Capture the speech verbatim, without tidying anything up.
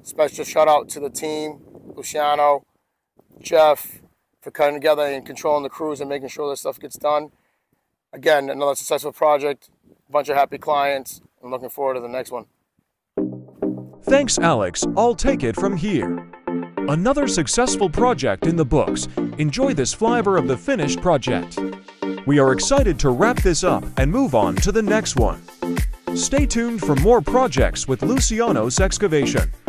Special shout out to the team, Luciano, Jeff, for cutting together and controlling the crews and making sure this stuff gets done. Again, another successful project, a bunch of happy clients. I'm looking forward to the next one. Thanks, Alex. I'll take it from here. Another successful project in the books. Enjoy this flyover of the finished project. We are excited to wrap this up and move on to the next one. Stay tuned for more projects with Luciano's Excavation.